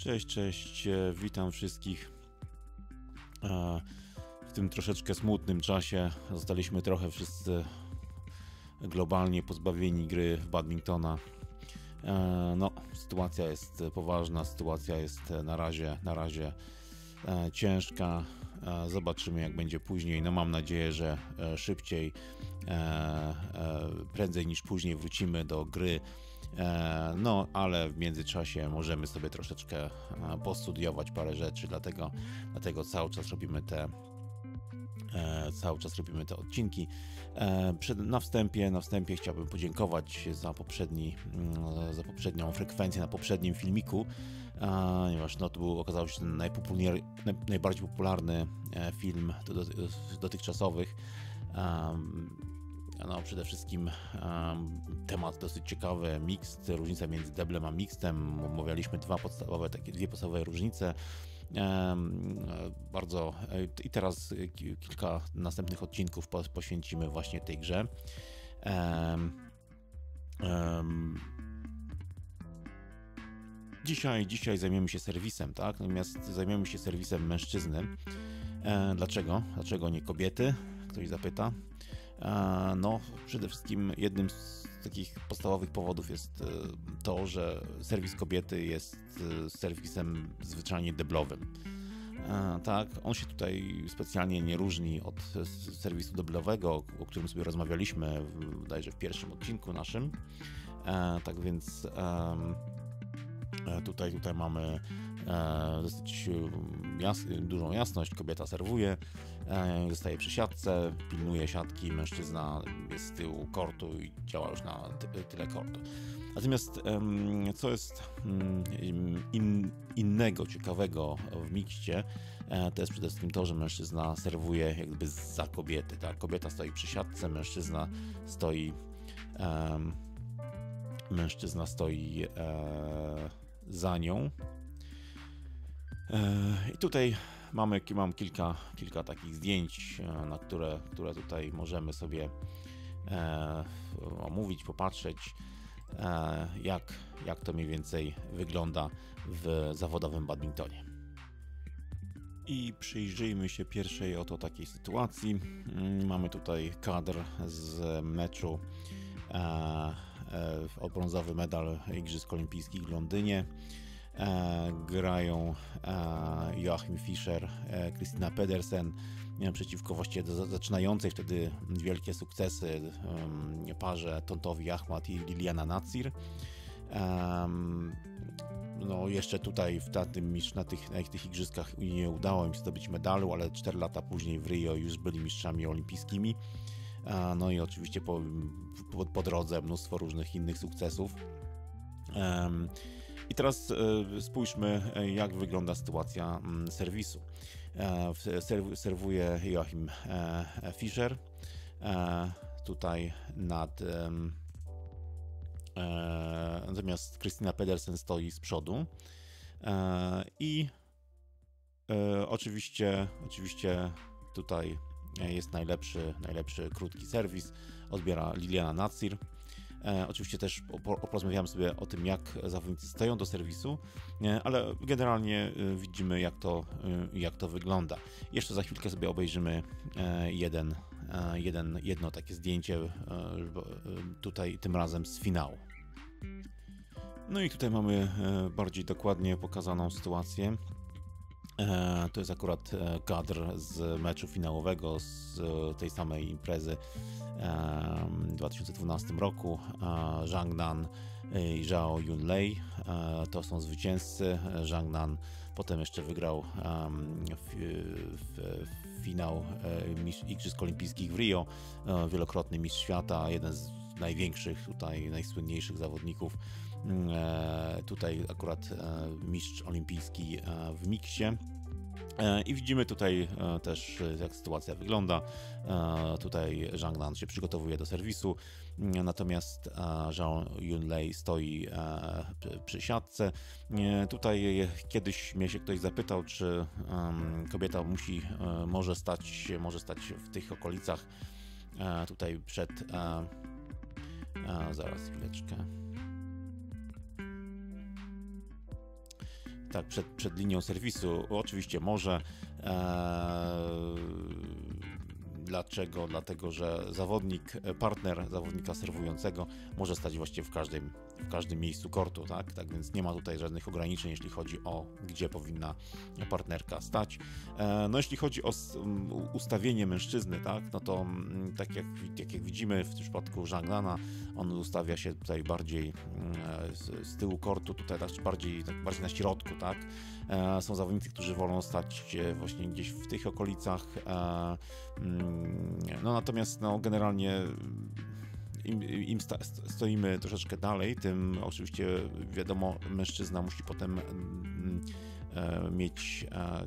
Cześć, cześć, witam wszystkich. W tym troszeczkę smutnym czasie zostaliśmy trochę wszyscy globalnie pozbawieni gry w badmintona. No, sytuacja jest poważna, sytuacja jest na razie ciężka. Zobaczymy, jak będzie później. No, mam nadzieję, że szybciej, prędzej niż później wrócimy do gry. No, ale w międzyczasie możemy sobie troszeczkę postudiować parę rzeczy, dlatego cały czas robimy te odcinki. Na wstępie chciałbym podziękować za poprzednią frekwencję na poprzednim filmiku, ponieważ to okazał się ten najbardziej popularny film dotychczasowych. No, przede wszystkim temat dosyć ciekawy, mixed, różnica między deblem a mixtem. Omawialiśmy dwie podstawowe różnice. I teraz kilka następnych odcinków poświęcimy właśnie tej grze. Dzisiaj zajmiemy się serwisem, tak? Natomiast zajmiemy się serwisem mężczyzny. Dlaczego? Dlaczego nie kobiety? Ktoś zapyta. No, przede wszystkim jednym z takich podstawowych powodów jest to, że serwis kobiety jest serwisem zwyczajnie deblowym. Tak, on się tutaj specjalnie nie różni od serwisu deblowego, o którym sobie rozmawialiśmy bodajże w pierwszym odcinku naszym. Tak więc tutaj mamy dosyć dużą jasność. Kobieta serwuje, zostaje przy siatce, pilnuje siatki, mężczyzna jest z tyłu kortu i działa już na tyle kortu. Natomiast co jest innego, ciekawego w mikście, to jest przede wszystkim to, że mężczyzna serwuje jakby za kobiety. Tak? Kobieta stoi przy siatce, mężczyzna stoi za nią. I tutaj mam kilka takich zdjęć, na które tutaj możemy sobie omówić, popatrzeć, jak to mniej więcej wygląda w zawodowym badmintonie. I przyjrzyjmy się pierwszej oto takiej sytuacji. Mamy tutaj kadr z meczu o brązowy medal Igrzysk Olimpijskich w Londynie. Grają Joachim Fischer, Christina Pedersen przeciwko właściwie zaczynającej wtedy wielkie sukcesy parze Tontowi Ahmad i Liliana Natsir. No jeszcze tutaj na tych igrzyskach nie udało im się zdobyć medalu, ale 4 lata później w Rio już byli mistrzami olimpijskimi. No i oczywiście po drodze mnóstwo różnych innych sukcesów. I teraz spójrzmy, jak wygląda sytuacja serwisu. Serwuje Joachim Fischer. Tutaj natomiast Christina Pedersen stoi z przodu. I oczywiście tutaj jest najlepszy krótki serwis. Odbiera Liliana Natsir. Oczywiście też porozmawiamy sobie o tym, jak zawodnicy stoją do serwisu, ale generalnie widzimy, jak to wygląda. Jeszcze za chwilkę sobie obejrzymy jedno takie zdjęcie, tutaj tym razem z finału. No i tutaj mamy bardziej dokładnie pokazaną sytuację. To jest akurat kadr z meczu finałowego z tej samej imprezy w 2012 roku. Zhang Nan i Zhao Yunlei to są zwycięzcy. Zhang Nan potem jeszcze wygrał finał Igrzysk Olimpijskich w Rio. Wielokrotny mistrz świata, jeden z największych, tutaj najsłynniejszych zawodników. Tutaj akurat mistrz olimpijski w miksie. I widzimy tutaj też, jak sytuacja wygląda. Tutaj Zhang Nan się przygotowuje do serwisu, natomiast Zhao Yunlei stoi przy siatce. Tutaj kiedyś mnie się ktoś zapytał, czy kobieta może stać w tych okolicach tutaj przed... Zaraz chwileczkę. tak, przed linią serwisu. Oczywiście może. Dlaczego? Dlatego, że partner zawodnika serwującego może stać właściwie w każdym miejscu kortu, tak? Tak więc nie ma tutaj żadnych ograniczeń, jeśli chodzi o gdzie powinna partnerka stać. No jeśli chodzi o ustawienie mężczyzny, tak? No to tak jak widzimy w przypadku Zhang on ustawia się tutaj bardziej z tyłu kortu, tutaj bardziej na środku, tak? Są zawodnicy, którzy wolą stać właśnie gdzieś w tych okolicach. No natomiast generalnie im stoimy troszeczkę dalej, tym oczywiście wiadomo, mężczyzna musi potem mieć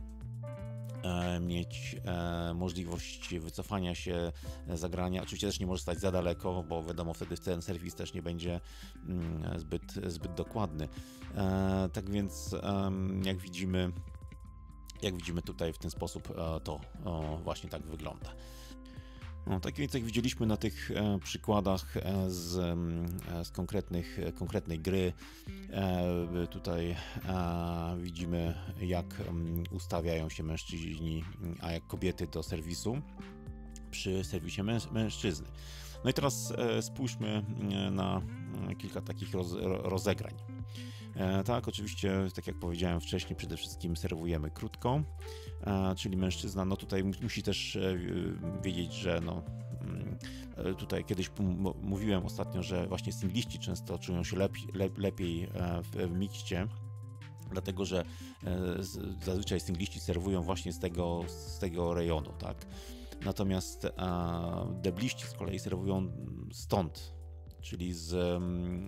możliwość wycofania się, zagrania. Oczywiście też nie może stać za daleko, bo wiadomo, wtedy ten serwis też nie będzie zbyt dokładny. Tak więc jak widzimy tutaj w ten sposób, to właśnie tak wygląda. No, tak więc jak widzieliśmy na tych przykładach z konkretnej gry, tutaj widzimy, jak ustawiają się mężczyźni, a jak kobiety do serwisu przy serwisie mężczyzny. No i teraz spójrzmy na kilka takich rozegrań. Tak, oczywiście, tak jak powiedziałem wcześniej, przede wszystkim serwujemy krótko, czyli mężczyzna, no tutaj musi też wiedzieć, że tutaj kiedyś mówiłem ostatnio, że właśnie singliści często czują się lepiej w mikście, dlatego że zazwyczaj singliści serwują właśnie z tego rejonu, tak? Natomiast debliści z kolei serwują stąd, czyli z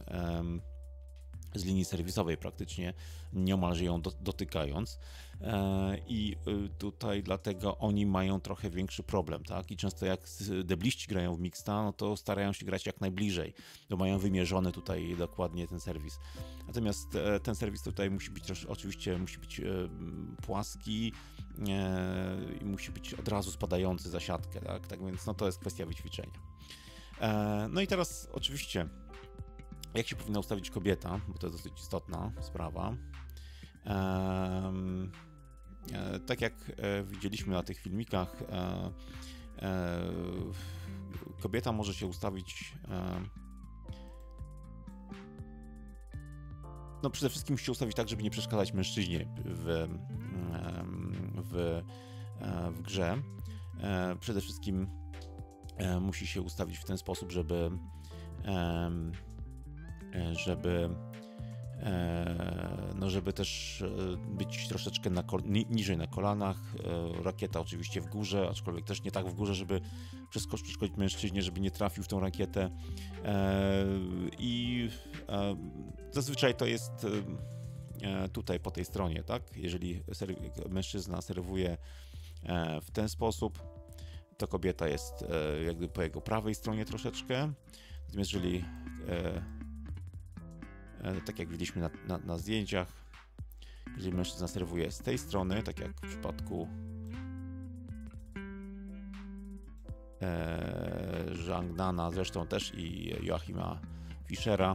linii serwisowej praktycznie, niemalże ją dotykając, i tutaj dlatego oni mają trochę większy problem, tak? I często jak debliści grają w mixta, no to starają się grać jak najbliżej, bo mają wymierzony tutaj dokładnie ten serwis. Natomiast ten serwis tutaj oczywiście musi być płaski i musi być od razu spadający za siatkę, tak? Tak więc no to jest kwestia wyćwiczenia. No i teraz oczywiście jak się powinna ustawić kobieta, bo to jest dosyć istotna sprawa. Tak jak widzieliśmy na tych filmikach, kobieta może się ustawić, no przede wszystkim musi się ustawić tak, żeby nie przeszkadzać mężczyźnie w grze. Przede wszystkim musi się ustawić w ten sposób, żeby też być troszeczkę niżej na kolanach, rakieta oczywiście w górze, aczkolwiek też nie tak w górze, żeby przeszkodzić mężczyźnie, żeby nie trafił w tą rakietę, i zazwyczaj to jest tutaj po tej stronie, tak? Jeżeli mężczyzna serwuje w ten sposób, to kobieta jest jakby po jego prawej stronie troszeczkę, natomiast jeżeli tak jak widzieliśmy na zdjęciach, jeżeli mężczyzna serwuje z tej strony, tak jak w przypadku Zhang Nana, zresztą też i Joachima Fischera,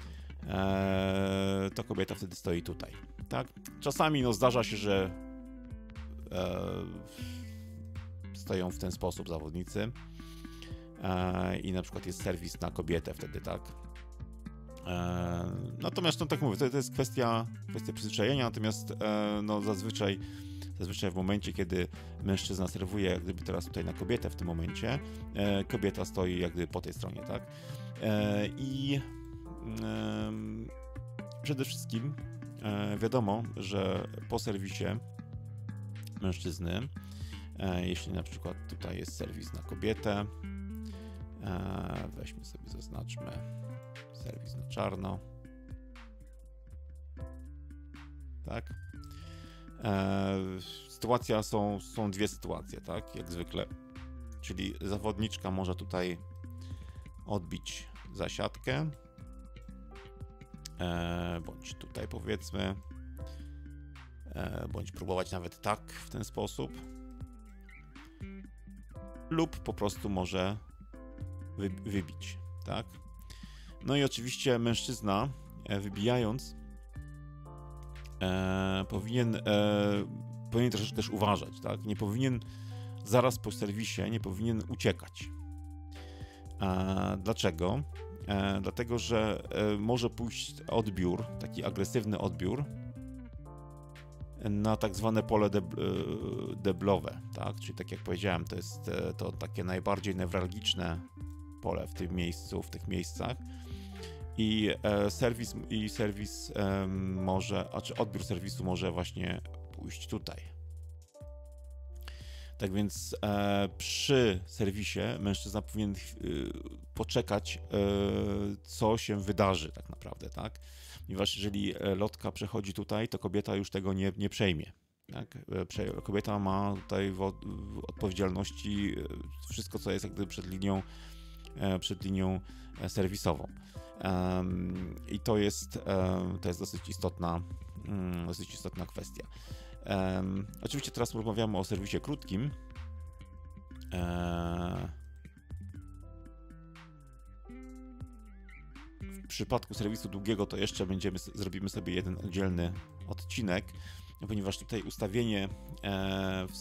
to kobieta wtedy stoi tutaj, tak? Czasami zdarza się, że stoją w ten sposób zawodnicy i na przykład jest serwis na kobietę wtedy, tak? Natomiast, no tak mówię, to jest kwestia przyzwyczajenia, natomiast zazwyczaj w momencie, kiedy mężczyzna serwuje jak gdyby teraz tutaj na kobietę w tym momencie, kobieta stoi jak gdyby po tej stronie, tak? I przede wszystkim wiadomo, że po serwisie mężczyzny, jeśli na przykład tutaj jest serwis na kobietę, weźmy sobie, zaznaczmy serwis na czarno, tak? Sytuacja są dwie sytuacje, tak? Jak zwykle, czyli zawodniczka może tutaj odbić za siatkę, bądź tutaj powiedzmy, bądź próbować nawet tak w ten sposób, lub po prostu może wybić, tak? No i oczywiście mężczyzna, wybijając, powinien troszeczkę też uważać, tak? Nie powinien zaraz po serwisie, nie powinien uciekać. Dlaczego? Dlatego, że może pójść odbiór, taki agresywny odbiór na tak zwane pole deblowe, tak? Czyli tak jak powiedziałem, to jest to takie najbardziej newralgiczne pole w tym miejscu, w tych miejscach i serwis może, czy odbiór serwisu może właśnie pójść tutaj. Tak więc przy serwisie mężczyzna powinien poczekać, co się wydarzy tak naprawdę, tak? Ponieważ jeżeli lotka przechodzi tutaj, to kobieta już tego nie przejmie. Tak? Kobieta ma tutaj w odpowiedzialności wszystko, co jest jak gdyby przed linią serwisową. I to jest dosyć istotna kwestia. Oczywiście teraz rozmawiamy o serwisie krótkim. W przypadku serwisu długiego to jeszcze zrobimy sobie jeden oddzielny odcinek, ponieważ tutaj ustawienie w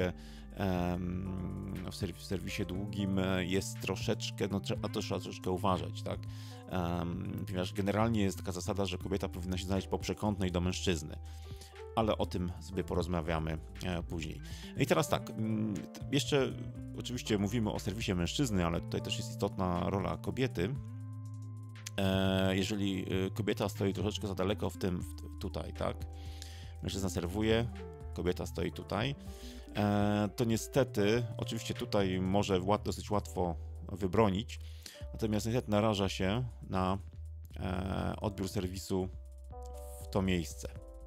serwisie długim jest troszeczkę, trzeba troszeczkę uważać, tak? Ponieważ generalnie jest taka zasada, że kobieta powinna się znaleźć po przekątnej do mężczyzny. Ale o tym sobie porozmawiamy później. I teraz tak, jeszcze oczywiście mówimy o serwisie mężczyzny, ale tutaj też jest istotna rola kobiety. Jeżeli kobieta stoi troszeczkę za daleko tutaj, tak? Mężczyzna serwuje, kobieta stoi tutaj, to niestety, oczywiście tutaj może dosyć łatwo wybronić, natomiast niestety naraża się na odbiór serwisu w to miejsce.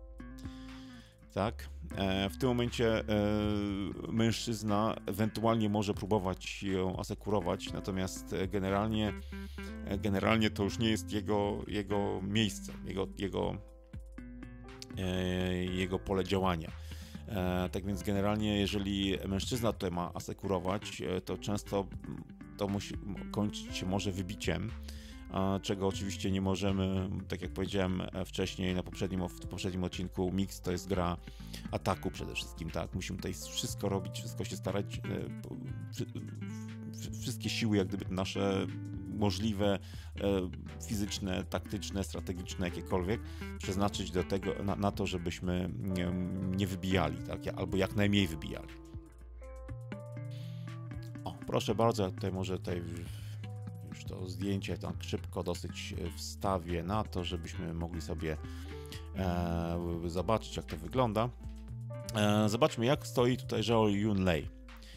Tak? W tym momencie mężczyzna ewentualnie może próbować ją asekurować, natomiast generalnie to już nie jest jego miejsce, jego pole działania. Tak więc generalnie, jeżeli mężczyzna tutaj ma asekurować, to często to kończyć się może wybiciem, czego oczywiście nie możemy, tak jak powiedziałem wcześniej w poprzednim odcinku, Mix to jest gra ataku przede wszystkim, tak? Musimy tutaj wszystko robić, wszystko się starać, wszystkie siły, jak gdyby nasze możliwe, fizyczne, taktyczne, strategiczne, jakiekolwiek, przeznaczyć do tego, na to, żebyśmy nie wybijali, tak? Albo jak najmniej wybijali. O, proszę bardzo, ja tutaj może już to zdjęcie tak szybko dosyć wstawię na to, żebyśmy mogli sobie zobaczyć, jak to wygląda. Zobaczmy, jak stoi tutaj Zhao Yunlei.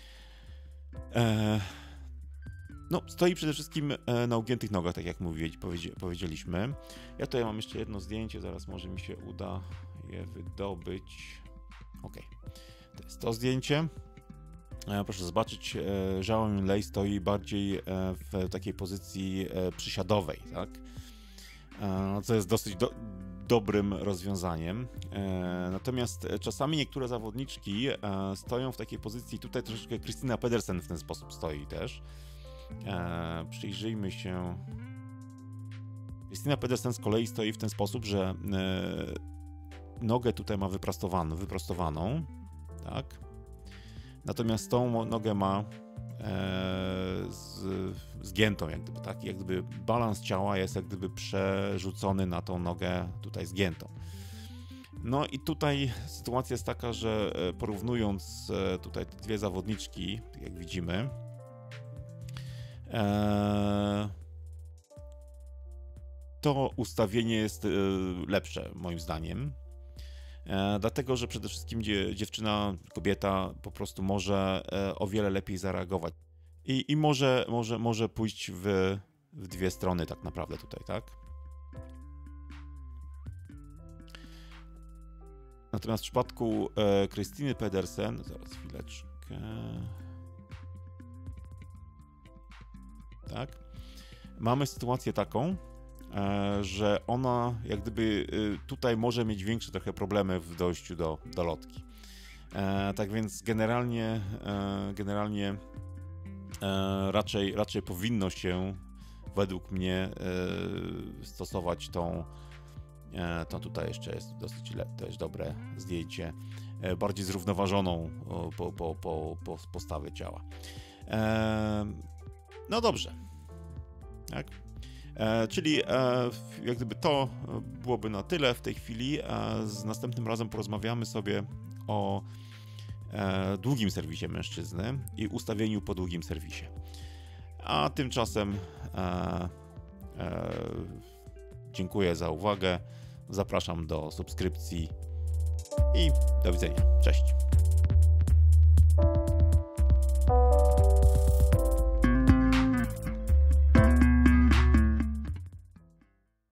No, stoi przede wszystkim na ugiętych nogach, tak jak powiedzieliśmy. Ja tutaj mam jeszcze jedno zdjęcie, zaraz może mi się uda je wydobyć. Ok, to jest to zdjęcie. Proszę zobaczyć, Zhao Yunlei stoi bardziej w takiej pozycji przysiadowej, tak? Co jest dosyć dobrym rozwiązaniem. Natomiast czasami niektóre zawodniczki stoją w takiej pozycji, tutaj troszeczkę Christina Pedersen w ten sposób stoi też. Przyjrzyjmy się. Christina Pedersen z kolei stoi w ten sposób, że nogę tutaj ma wyprostowaną, tak? Natomiast tą nogę ma zgiętą, jak gdyby, tak? Jak gdyby balans ciała jest jak gdyby przerzucony na tą nogę tutaj zgiętą. No i tutaj sytuacja jest taka, że porównując tutaj te dwie zawodniczki, jak widzimy, to ustawienie jest lepsze moim zdaniem. Dlatego, że przede wszystkim dziewczyna, kobieta po prostu może o wiele lepiej zareagować i może pójść w dwie strony tak naprawdę tutaj, tak? Natomiast w przypadku Christiny Pedersen, zaraz chwileczkę, tak, mamy sytuację taką, że ona jak gdyby tutaj może mieć większe trochę problemy w dojściu do lotki. Tak więc generalnie raczej powinno się według mnie stosować tą To tutaj jeszcze jest dosyć też dobre zdjęcie, bardziej zrównoważoną postawę ciała. No dobrze. Tak. Czyli jak gdyby to byłoby na tyle w tej chwili. Z następnym razem porozmawiamy sobie o długim serwisie mężczyzny i ustawieniu po długim serwisie. A tymczasem dziękuję za uwagę. Zapraszam do subskrypcji i do widzenia. Cześć.